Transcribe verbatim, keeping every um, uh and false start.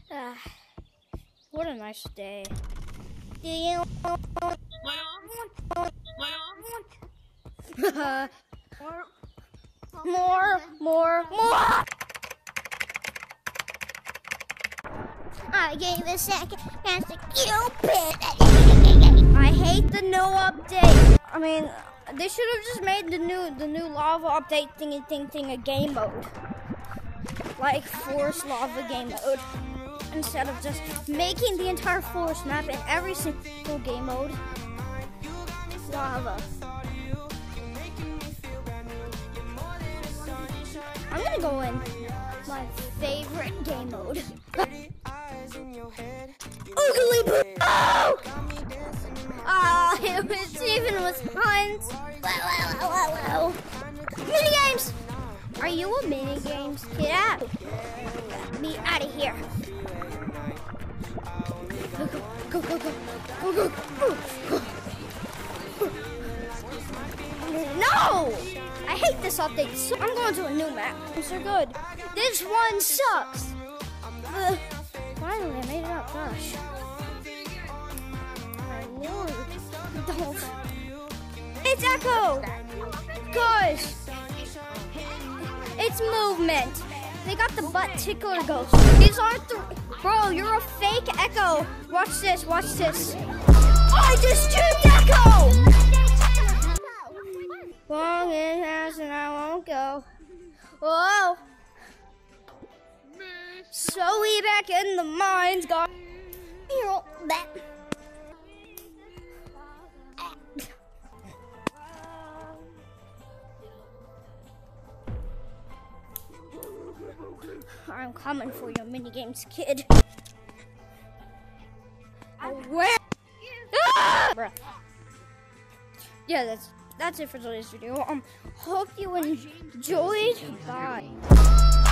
Uh, what a nice day. Do you want more, more, more? I gave a second chance to Cupid. I hate the new update. I mean, they should have just made the new the new lava update thingy thing thing a game mode, like forest lava game mode, instead of just making the entire forest map in every single game mode lava. I'm gonna go in my favorite game mode. Ugly boo! Oh! Ah, it was even with Hunt. Wow, wow, wow, wow. Mini games! Are you a mini games? Get out! Get me out of here! Go, go, go, go, go, go, go, go. No! I hate this update. So I'm going to a new map. So good. This one sucks. Uh, finally, I made it up. Gosh. I know. Don't. It's Echo. Gosh. It's movement. They got the butt tickler ghost. These aren't the. Bro, you're a fake Echo. Watch this. Watch this. I just duped Echo. Long in house and I won't go. Whoa. So we back in the mines, got you back. I'm coming for your mini games, kid. Where? Ah! Bruh. Yeah, that's that's it for today's video. Um, hope you enjoyed. Bye.